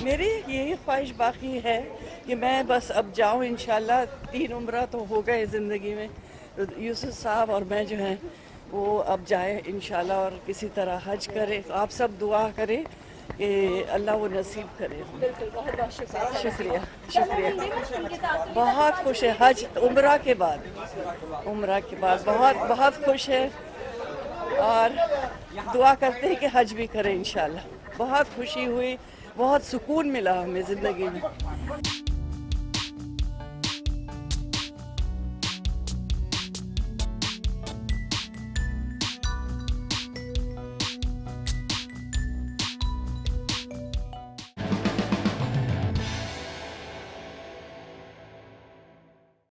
मेरी यही ख्वाहिश बाकी है कि मैं बस अब जाऊं इंशाल्लाह। 3 उम्रा तो हो गए ज़िंदगी में। तो यूसुफ साहब और मैं जो हैं वो अब जाए इंशाल्लाह और किसी तरह हज करें। तो आप सब दुआ करें कि अल्लाह वो नसीब करे। बिल्कुल, बहुत बहुत शुक्रिया। शुक्रिया चलो शुक्रिया। हिंदी में उनके तासुरात बहुत के खुश बारे है में हज बोलिए। उम्रा के बाद बहुत बहुत खुश है और दुआ करते हैं कि हज भी करें इंशाल्लाह। बहुत खुशी हुई, बहुत सुकून मिला हमें ज़िंदगी में।